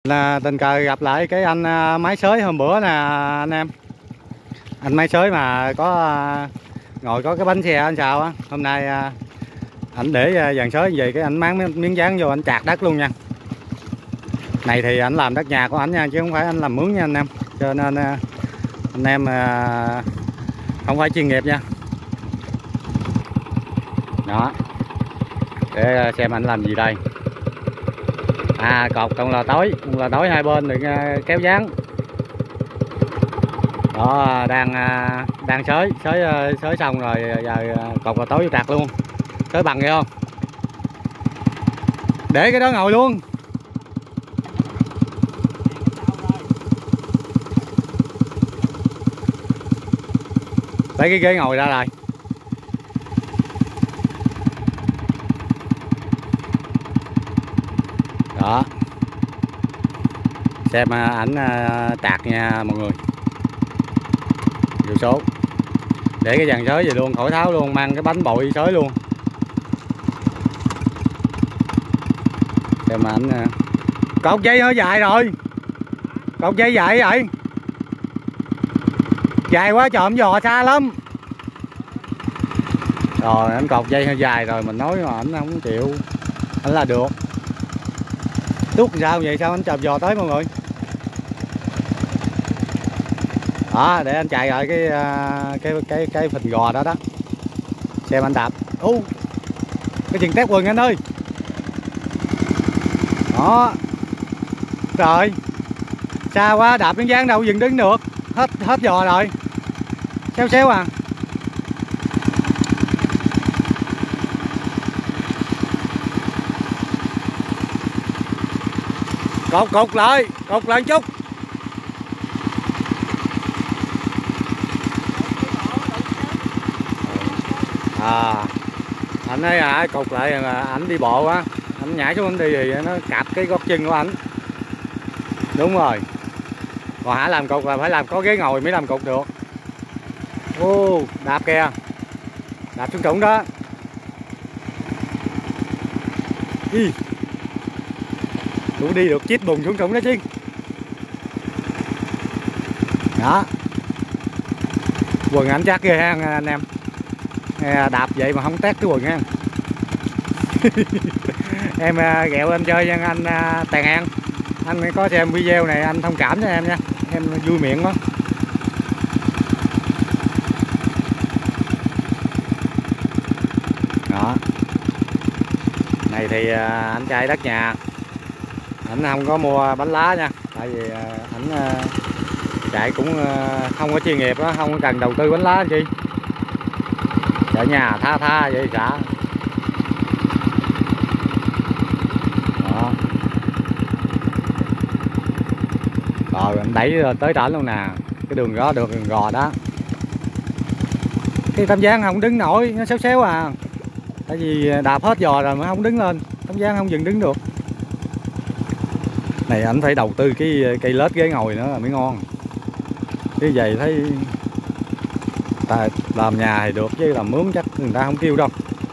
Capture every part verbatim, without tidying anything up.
Là tình cờ gặp lại cái anh à, máy xới hôm bữa nè anh em. Anh máy xới mà có à, ngồi có cái bánh xe anh sao á. Hôm nay à, ảnh để à, dàn xới về cái ảnh máng miếng, miếng dán vô anh chạc đất luôn nha. Này thì anh làm đất nhà của ảnh nha, chứ không phải anh làm mướn nha anh em. Cho nên à, anh em à, không phải chuyên nghiệp nha. Đó, để xem anh làm gì đây. À, cột con là tối, con là tối hai bên đừng uh, kéo dán. Đó, đang uh, đang xới xới uh, xới xong rồi giờ uh, cột là tối vô trạc luôn. Xới bằng nghe không? Để cái đó ngồi luôn. Lấy cái ghế ngồi ra rồi. Đó, xem ảnh tạc nha mọi người. Vô số để cái dàn xới về luôn, khỏi tháo luôn, mang cái bánh bội xới luôn. Xem ảnh cột dây hơi dài rồi, cột dây dài vậy, dài quá trộm giò xa lắm. Rồi anh cột dây hơi dài rồi mình nói mà ảnh không chịu, anh là được. Tuốt sao vậy, sao anh chộp giò tới mọi người. Đó, để anh chạy lại cái cái cái cái phình gò đó đó. Xem anh đạp. Ô, cái chừng tép quần anh ơi. Đó. Rồi. Xa quá, đạp miếng dán đâu dừng đứng được. Hết hết giò rồi. Xéo xéo à. Cột cột lại, cột lại một chút. À, anh ấy à, cột lại là ảnh đi bộ á, anh nhảy xuống anh đi thì nó cạp cái gót chân của ảnh. Đúng rồi. Còn hả làm cột là phải làm có ghế ngồi mới làm cột được. Ô, đạp kìa. Đạp xuống trũng đó. Đi. Cũng đi được chít bùn xuống trũng đó chứ. Đó. Quần ảnh chắc ghê ha anh em. Đạp vậy mà không tét cái quần ha. Em ghẹo em chơi nha anh Tàn An. Anh có xem video này anh thông cảm cho em nha. Em vui miệng quá. Đó. Này thì anh trai đất nhà. Anh không có mua bánh lá nha. Tại vì anh chạy cũng không có chuyên nghiệp đó, không có cần đầu tư bánh lá chi. Ở nhà tha tha vậy xã. Đó. Rồi anh đẩy tới trển luôn nè. Cái đường đó được đường gò đó. Cái tấm dáng không đứng nổi, nó xéo xéo à. Tại vì đạp hết giò rồi mà không đứng lên, tấm dáng không dừng đứng được. Này anh phải đầu tư cái cây lết ghế ngồi nữa là mới ngon. Cái giày thấy tại làm nhà thì được chứ làm mướn chắc người ta không kêu đâu.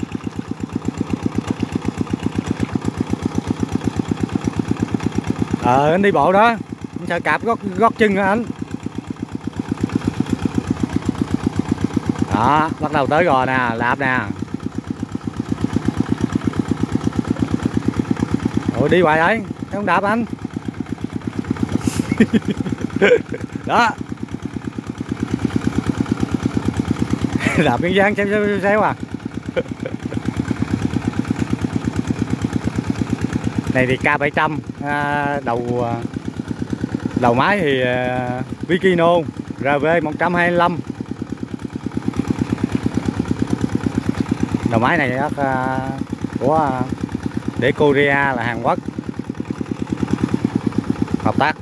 Ờ anh đi bộ đó, anh sợ cạp gót gót chân hả anh. Đó, bắt đầu tới rồi nè, lạp nè. Ủa đi hoài đấy, không đạp anh. Đó. Đạp miếng dán xéo xéo xéo à. Này thì K bảy trăm à, đầu đầu máy thì à, Vikino R V một trăm hai mươi lăm. Đầu máy này à, của à, để Korea là Hàn Quốc hợp tác.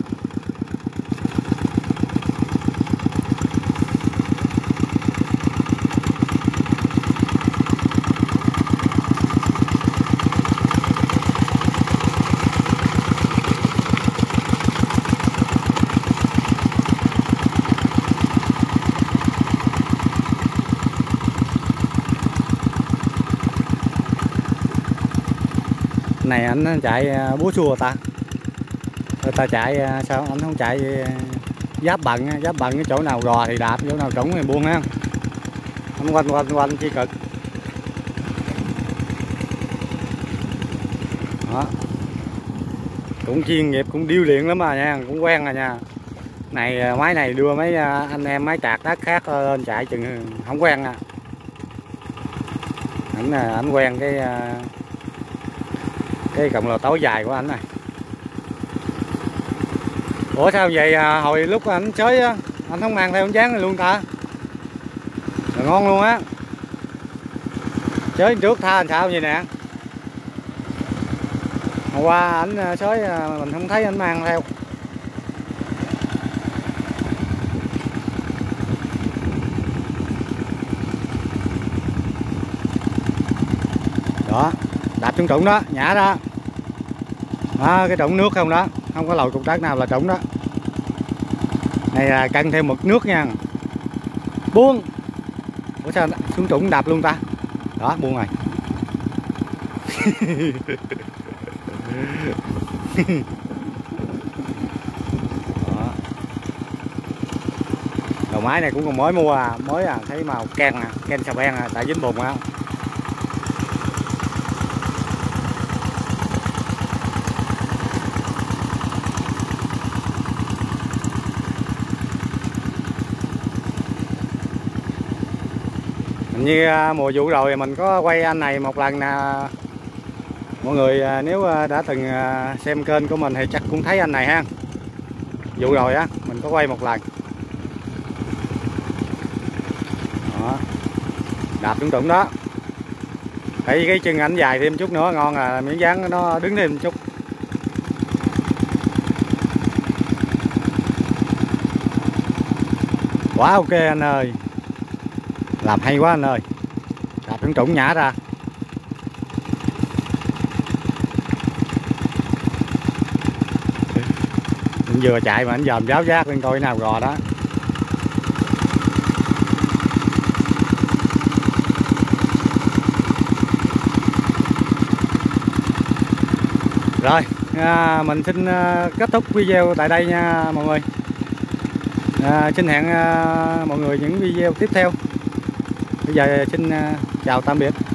Này anh chạy búa xua ta. ta chạy sao anh không chạy giáp bằng, giáp bằng cái chỗ nào gò thì đạp, chỗ nào trũng thì buông ha. Anh quanh quanh quanh chi cực. Đó. Cũng chuyên nghiệp, cũng điêu luyện lắm mà nha, cũng quen rồi nha. Này máy này đưa mấy anh em máy tạc đất khác lên chạy chừng không quen à. Ảnh ảnh quen cái cái cọng lò tối dài của anh này. Ủa sao vậy, hồi lúc anh chơi anh không mang theo dán này luôn ta? Rồi ngon luôn á. Chơi trước tha anh sao vậy nè. Hôm qua ảnh xới mình không thấy anh mang theo. Đó, đạp xuống trũng đó, nhả ra. Đó, cái trũng nước không đó, không có lồi cục đất nào là trũng đó. Này là cân theo mực nước nha. Buông. Ủa sao xuống trũng đạp luôn ta? Đó, buông rồi. Đó. Đầu máy này cũng còn mới mua à, mới à, thấy màu ken à, ken xà beng à, tại dính bùn á. Như mùa vụ rồi mình có quay anh này một lần nè. Mọi người nếu đã từng xem kênh của mình thì chắc cũng thấy anh này ha. Vụ rồi á, mình có quay một lần. Đó. Đạp xuống trũng đó. Tại vì cái chân ảnh dài thêm chút nữa ngon à, miếng dán nó đứng thêm chút. Quá ok anh ơi. Làm hay quá anh ơi. Đạp xuống trũng nhả ra. Anh vừa chạy mà anh dòm giáo giác lên coi nào gò đó. Rồi à, mình xin à, kết thúc video tại đây nha mọi người. à, Xin hẹn à, mọi người những video tiếp theo. Bây giờ xin à, chào tạm biệt.